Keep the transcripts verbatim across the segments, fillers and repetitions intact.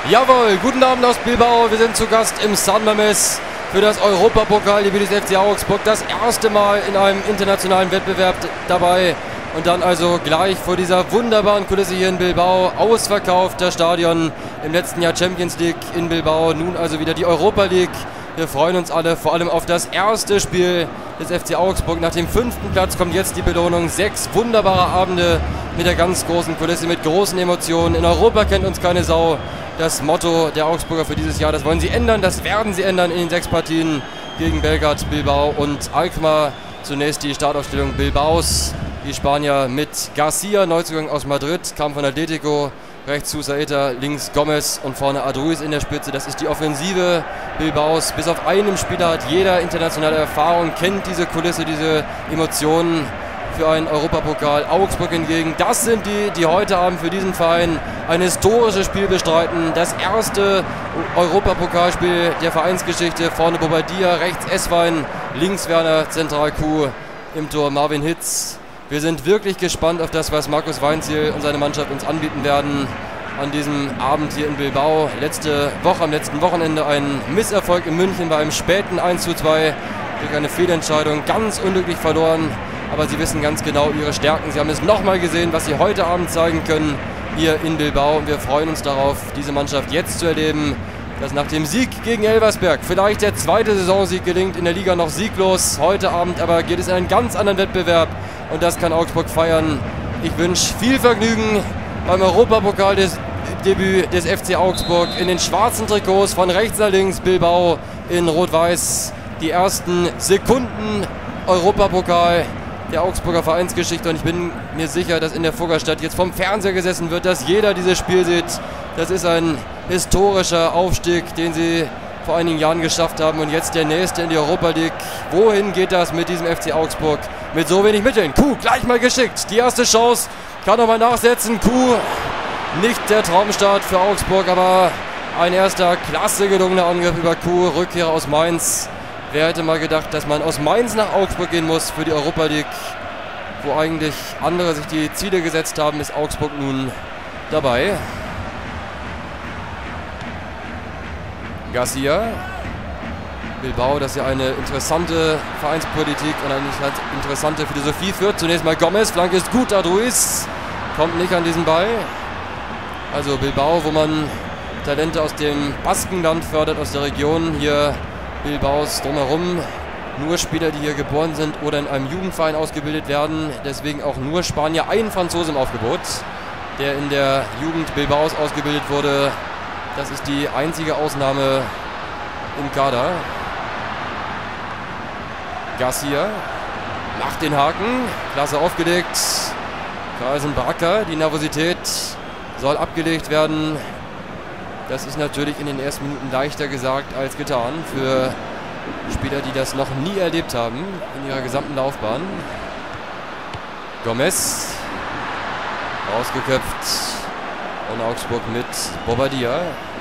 Jawohl, guten Abend aus Bilbao. Wir sind zu Gast im San Mamés für das Europapokaldebüt des F C Augsburg. Das erste Mal in einem internationalen Wettbewerb dabei. Und dann also gleich vor dieser wunderbaren Kulisse hier in Bilbao. Ausverkauft das Stadion, im letzten Jahr Champions League in Bilbao. Nun also wieder die Europa League. Wir freuen uns alle vor allem auf das erste Spiel des F C Augsburg. Nach dem fünften Platz kommt jetzt die Belohnung. Sechs wunderbare Abende mit der ganz großen Kulisse, mit großen Emotionen. In Europa kennt uns keine Sau. Das Motto der Augsburger für dieses Jahr, das wollen sie ändern, das werden sie ändern in den sechs Partien gegen Belgrad, Bilbao und Alkmaar. Zunächst die Startaufstellung Bilbaos. Die Spanier mit Garcia, Neuzugang aus Madrid, kam von Atletico. Rechts Susaeta, links Gomez und vorne Adruiz in der Spitze. Das ist die Offensive Bilbaos. Bis auf einen Spieler hat jeder internationale Erfahrung, kennt diese Kulisse, diese Emotionen für einen Europapokal. Augsburg hingegen, das sind die, die heute Abend für diesen Verein ein historisches Spiel bestreiten. Das erste Europapokalspiel der Vereinsgeschichte. Vorne Bobadilla, rechts Esswein, links Werner, zentral Kuh, im Tor Marvin Hitz. Wir sind wirklich gespannt auf das, was Markus Weinzierl und seine Mannschaft uns anbieten werden an diesem Abend hier in Bilbao. Letzte Woche, am letzten Wochenende ein Misserfolg in München bei einem späten eins zu zwei durch eine Fehlentscheidung. Ganz unglücklich verloren, aber sie wissen ganz genau ihre Stärken. Sie haben es nochmal gesehen, was sie heute Abend zeigen können hier in Bilbao. Und wir freuen uns darauf, diese Mannschaft jetzt zu erleben, dass nach dem Sieg gegen Elversberg vielleicht der zweite Saisonsieg gelingt, in der Liga noch sieglos. Heute Abend aber geht es in einen ganz anderen Wettbewerb. Und das kann Augsburg feiern. Ich wünsche viel Vergnügen beim Europapokal des Debüt des F C Augsburg in den schwarzen Trikots von rechts nach links, Bilbao in Rot-Weiß. Die ersten Sekunden Europapokal der Augsburger Vereinsgeschichte. Und ich bin mir sicher, dass in der Fuggerstadt jetzt vom Fernseher gesessen wird, dass jeder dieses Spiel sieht. Das ist ein historischer Aufstieg, den sie vor einigen Jahren geschafft haben. Und jetzt der nächste in die Europa League. Wohin geht das mit diesem F C Augsburg? Mit so wenig Mitteln. Kuh gleich mal geschickt. Die erste Chance kann nochmal nachsetzen. Kuh, nicht der Traumstart für Augsburg, aber ein erster klasse gelungener Angriff über Kuh. Rückkehrer aus Mainz. Wer hätte mal gedacht, dass man aus Mainz nach Augsburg gehen muss für die Europa League, wo eigentlich andere sich die Ziele gesetzt haben, ist Augsburg nun dabei. Garcia. Bilbao, das ja eine interessante Vereinspolitik und eine interessante Philosophie führt. Zunächst mal Gomez, Flanke ist gut, Adruiz kommt nicht an diesen Ball. Also Bilbao, wo man Talente aus dem Baskenland fördert, aus der Region. Hier Bilbaos drumherum nur Spieler, die hier geboren sind oder in einem Jugendverein ausgebildet werden. Deswegen auch nur Spanier, ein Franzose im Aufgebot, der in der Jugend Bilbaos ausgebildet wurde. Das ist die einzige Ausnahme im Kader. Garcia macht den Haken, klasse aufgelegt. Carlsen Baraka, die Nervosität soll abgelegt werden. Das ist natürlich in den ersten Minuten leichter gesagt als getan für Spieler, die das noch nie erlebt haben in ihrer gesamten Laufbahn. Gomez rausgeköpft und Augsburg mit Bobadilla.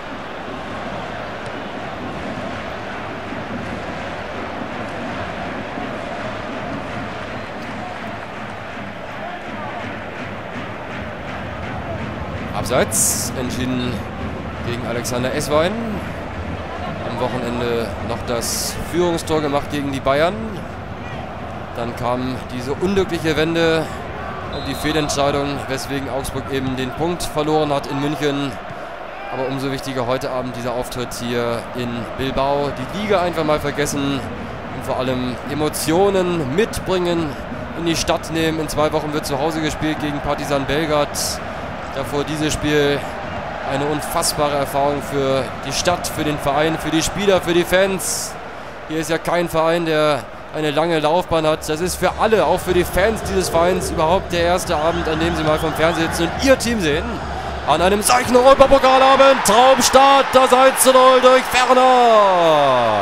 Abseits, entschieden gegen Alexander Esswein. Am Wochenende noch das Führungstor gemacht gegen die Bayern. Dann kam diese unglückliche Wende und die Fehlentscheidung, weswegen Augsburg eben den Punkt verloren hat in München. Aber umso wichtiger heute Abend dieser Auftritt hier in Bilbao. Die Liga einfach mal vergessen und vor allem Emotionen mitbringen, in die Stadt nehmen. In zwei Wochen wird zu Hause gespielt gegen Partizan Belgrad. Davor dieses Spiel eine unfassbare Erfahrung für die Stadt, für den Verein, für die Spieler, für die Fans. Hier ist ja kein Verein, der eine lange Laufbahn hat. Das ist für alle, auch für die Fans dieses Vereins, überhaupt der erste Abend, an dem sie mal vom Fernseher sitzen und ihr Team sehen. An einem solchen Europapokalabend. Traumstart, das eins zu null durch Werner.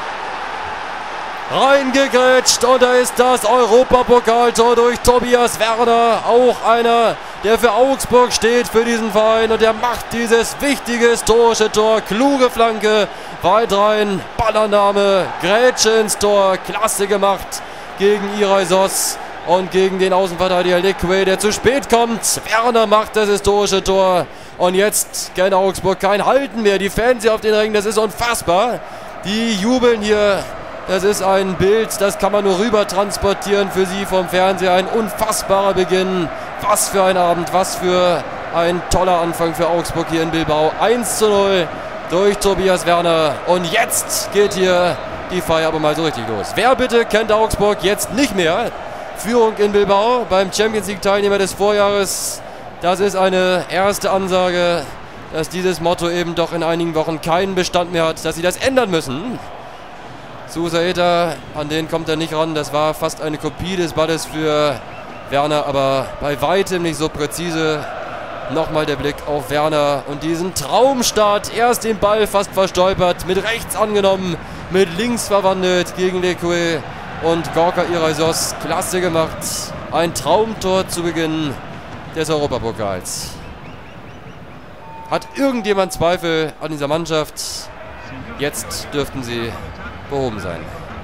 Reingegrätscht und da ist das Europapokaltor durch Tobias Werner. Auch einer, der für Augsburg steht, für diesen Verein. Und der macht dieses wichtige historische Tor. Kluge Flanke, weit rein, Ballannahme, Grätsche ins Tor. Klasse gemacht gegen Irai Sos und gegen den Außenverteidiger Leque, der zu spät kommt. Werner macht das historische Tor. Und jetzt kennt Augsburg kein Halten mehr. Die Fans hier auf den Rängen, das ist unfassbar. Die jubeln hier. Das ist ein Bild, das kann man nur rüber transportieren für Sie vom Fernseher. Ein unfassbarer Beginn. Was für ein Abend, was für ein toller Anfang für Augsburg hier in Bilbao. eins zu null durch Tobias Werner. Und jetzt geht hier die Feier aber mal so richtig los. Wer bitte kennt Augsburg jetzt nicht mehr? Führung in Bilbao beim Champions League Teilnehmer des Vorjahres. Das ist eine erste Ansage, dass dieses Motto eben doch in einigen Wochen keinen Bestand mehr hat, dass sie das ändern müssen. Susaeta, an den kommt er nicht ran. Das war fast eine Kopie des Balles für Werner, aber bei weitem nicht so präzise. Nochmal der Blick auf Werner und diesen Traumstart. Erst den Ball fast verstolpert, mit rechts angenommen, mit links verwandelt gegen Leque und Gorka Irasos. Klasse gemacht. Ein Traumtor zu Beginn des Europapokals. Hat irgendjemand Zweifel an dieser Mannschaft? Jetzt dürften sie behoben sein.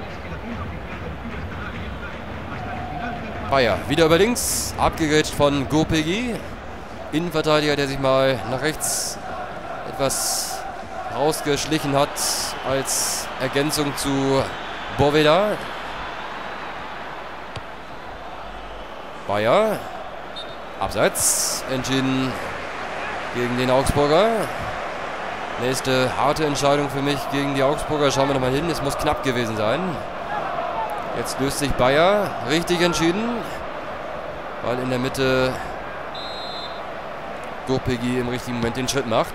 Bayer wieder über links, abgegrätscht von Gurpegi. Innenverteidiger, der sich mal nach rechts etwas rausgeschlichen hat als Ergänzung zu Boveda. Bayer, abseits, entschieden gegen den Augsburger. Nächste harte Entscheidung für mich gegen die Augsburger. Schauen wir nochmal hin. Es muss knapp gewesen sein. Jetzt löst sich Bayer. Richtig entschieden. Weil in der Mitte Gurpegi im richtigen Moment den Schritt macht.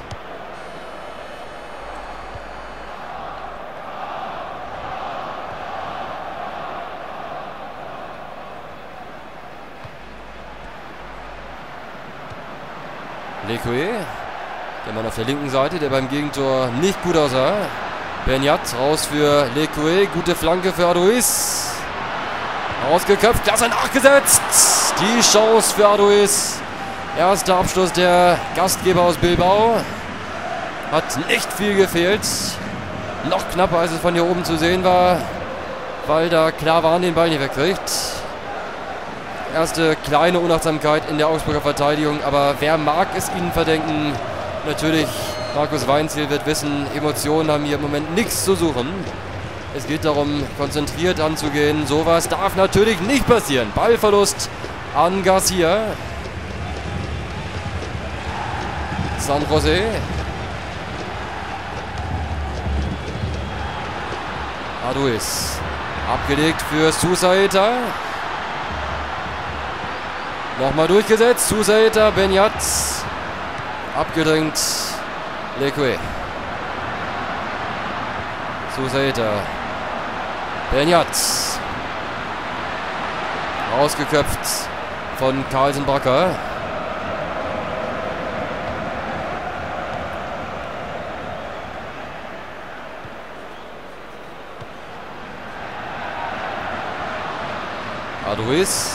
Leque. Der Mann auf der linken Seite, der beim Gegentor nicht gut aussah. Benyat raus für Leque. Gute Flanke für Adouis. Rausgeköpft, klasse nachgesetzt. Die Chance für Adouis. Erster Abschluss der Gastgeber aus Bilbao. Hat nicht viel gefehlt. Noch knapper, als es von hier oben zu sehen war, weil da Klavan den Ball nicht wegkriegt. Erste kleine Unachtsamkeit in der Augsburger Verteidigung, aber wer mag es ihnen verdenken? Natürlich, Markus Weinziel wird wissen, Emotionen haben hier im Moment nichts zu suchen. Es geht darum, konzentriert anzugehen. Sowas darf natürlich nicht passieren. Ballverlust an Garcia. San José. Adouis. Abgelegt für Susaeta. Nochmal durchgesetzt. Susaeta, Benyat. Abgedrängt. Leque. Susaeta. Benyat. Rausgeköpft von Carlsen Bracker. Adouis.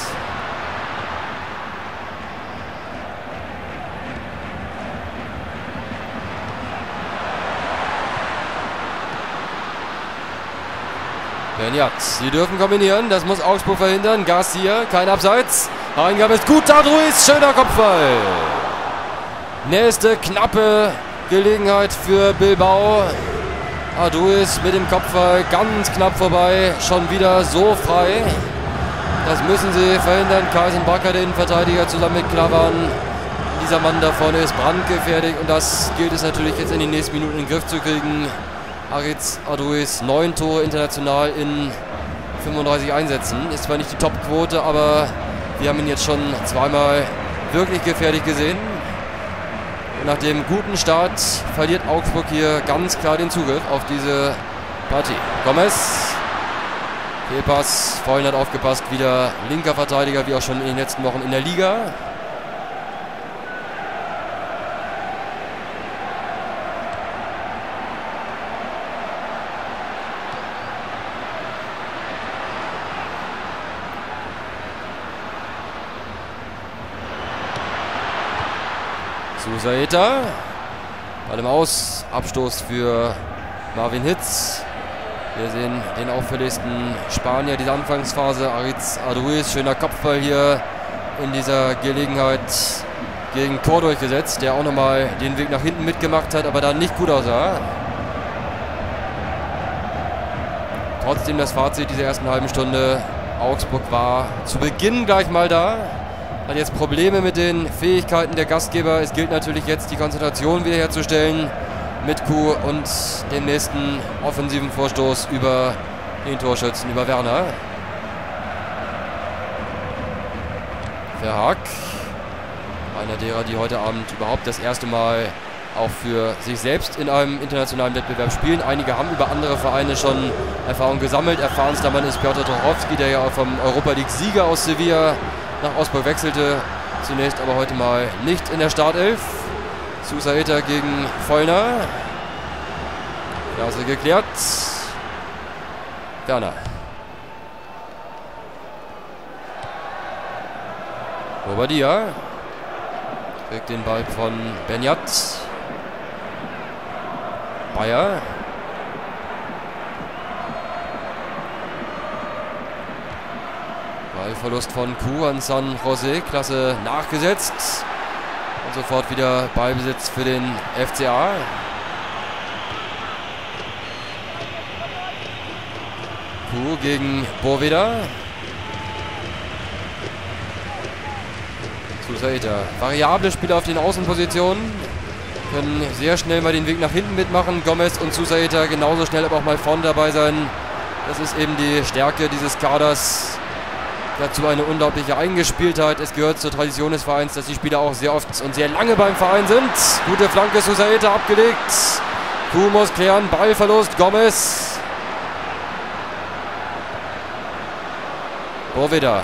Benyat, sie dürfen kombinieren, das muss Augsburg verhindern. Garcia, kein Abseits. Eingabe ist gut, Adouis, schöner Kopfball. Nächste knappe Gelegenheit für Bilbao. Adouis mit dem Kopfball ganz knapp vorbei, schon wieder so frei. Das müssen sie verhindern. Carlsen Bracker, der Innenverteidiger, zusammen mit Klavan. Dieser Mann da vorne ist brandgefährlich und das gilt es natürlich jetzt in den nächsten Minuten in den Griff zu kriegen. Aritz Adouis, neun Tore international in fünfunddreißig Einsätzen. Ist zwar nicht die Top-Quote, aber wir haben ihn jetzt schon zweimal wirklich gefährlich gesehen. Und nach dem guten Start verliert Augsburg hier ganz klar den Zugriff auf diese Partie. Gomez, Fehlpass, vorhin hat aufgepasst, wieder linker Verteidiger, wie auch schon in den letzten Wochen in der Liga. Susaeta. Ball im Aus. Abstoß für Marvin Hitz. Wir sehen den auffälligsten Spanier dieser Anfangsphase. Aritz Adouis. Schöner Kopfball hier in dieser Gelegenheit. gegen Tor durchgesetzt, der auch nochmal den Weg nach hinten mitgemacht hat, aber dann nicht gut aussah. Trotzdem das Fazit dieser ersten halben Stunde. Augsburg war zu Beginn gleich mal da. Hat jetzt Probleme mit den Fähigkeiten der Gastgeber. Es gilt natürlich jetzt, die Konzentration wiederherzustellen mit Kuh und dem nächsten offensiven Vorstoß über den Torschützen, über Werner. Verhaag, einer derer, die heute Abend überhaupt das erste Mal auch für sich selbst in einem internationalen Wettbewerb spielen. Einige haben über andere Vereine schon Erfahrung gesammelt. Erfahrenster Mann ist Piotr Tuchowski, der ja auch vom Europa League-Sieger aus Sevilla nach Augsburg wechselte. Zunächst aber heute mal nicht in der Startelf. Susaeta gegen Vollner. Klasse geklärt. Werner. Bobadilla kriegt den Ball von Benjat. Bayer. Ballverlust von Kuh an San Jose. Klasse nachgesetzt. Und sofort wieder Ballbesitz für den F C A. Kuh gegen Boveda. Susaeta. Variable Spieler auf den Außenpositionen. Können sehr schnell mal den Weg nach hinten mitmachen. Gomez und Susaeta genauso schnell, aber auch mal vorne dabei sein. Das ist eben die Stärke dieses Kaders. Dazu eine unglaubliche Eingespieltheit. Es gehört zur Tradition des Vereins, dass die Spieler auch sehr oft und sehr lange beim Verein sind. Gute Flanke, Susaeta abgelegt. Kuh muss klären, Ballverlust, Gomez. Boveda.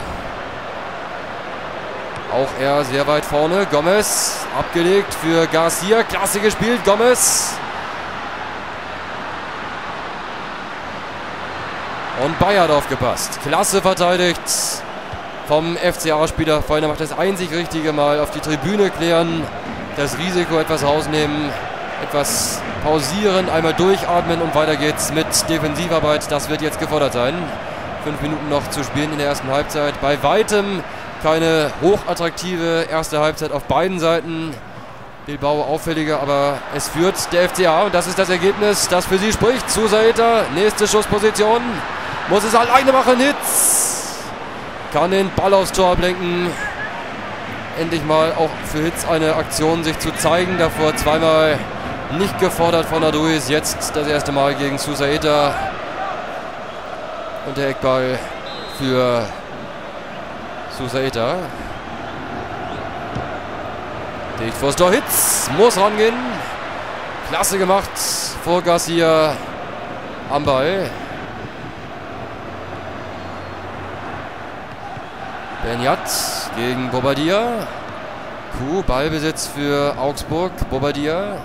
Auch er sehr weit vorne. Gomez abgelegt für Garcia. Klasse gespielt, Gomez. Und Bayer hat aufgepasst. Klasse verteidigt vom F C A-Spieler. Vollner macht das einzig richtige Mal. Auf die Tribüne klären. Das Risiko etwas rausnehmen. Etwas pausieren. Einmal durchatmen und weiter geht's mit Defensivarbeit. Das wird jetzt gefordert sein. Fünf Minuten noch zu spielen in der ersten Halbzeit. Bei weitem keine hochattraktive erste Halbzeit auf beiden Seiten. Bilbao auffälliger, aber es führt der F C A und das ist das Ergebnis, das für sie spricht. Susaeta, nächste Schussposition. Muss es alleine machen, Hitz. Kann den Ball aufs Tor ablenken. Endlich mal auch für Hitz eine Aktion, sich zu zeigen. Davor zweimal nicht gefordert von Adruis. Jetzt das erste Mal gegen Susaeta. Und der Eckball für Susaeta. Dicht vors Tor. Hitz muss rangehen. Klasse gemacht vor Garcia am Ball. Benjat gegen Bobadilla. Kuh, Ballbesitz für Augsburg. Bobadilla.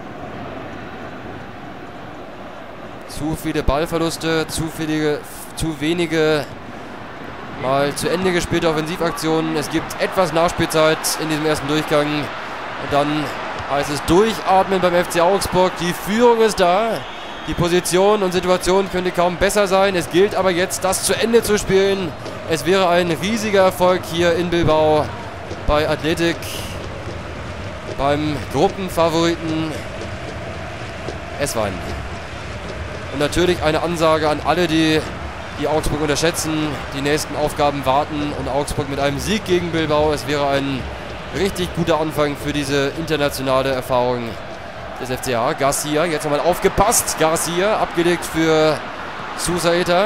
Zu viele Ballverluste, zu, viele, zu wenige mal zu Ende gespielte Offensivaktionen. Es gibt etwas Nachspielzeit in diesem ersten Durchgang. Und dann heißt es durchatmen beim F C Augsburg. Die Führung ist da. Die Position und Situation könnte kaum besser sein. Es gilt aber jetzt, das zu Ende zu spielen. Es wäre ein riesiger Erfolg hier in Bilbao bei Athletic, beim Gruppenfavoriten Eswein. Und natürlich eine Ansage an alle, die die Augsburg unterschätzen. Die nächsten Aufgaben warten und Augsburg mit einem Sieg gegen Bilbao. Es wäre ein richtig guter Anfang für diese internationale Erfahrung des F C A. Garcia, jetzt nochmal aufgepasst. Garcia, abgelegt für Susaeta.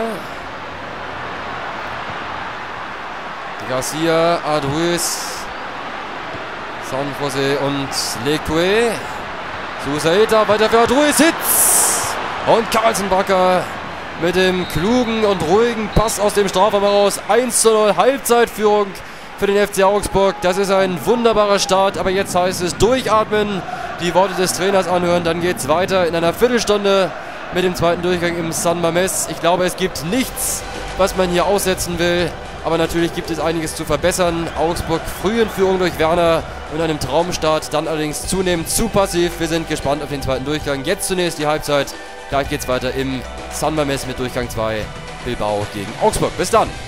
Garcia, Adruis, San Jose und Leque. Susaeta, weiter für Adruis, Hitz! Und Carlsenbacker mit dem klugen und ruhigen Pass aus dem Strafraum heraus. eins zu null, Halbzeitführung für den F C Augsburg. Das ist ein wunderbarer Start, aber jetzt heißt es durchatmen, die Worte des Trainers anhören. Dann geht es weiter in einer Viertelstunde mit dem zweiten Durchgang im San Mamés. Ich glaube, es gibt nichts, was man hier aussetzen will. Aber natürlich gibt es einiges zu verbessern. Augsburg früh in Führung durch Werner und einem Traumstart, dann allerdings zunehmend zu passiv. Wir sind gespannt auf den zweiten Durchgang. Jetzt zunächst die Halbzeit. Gleich geht es weiter im San Mamés mit Durchgang zwei. Bilbao gegen Augsburg. Bis dann!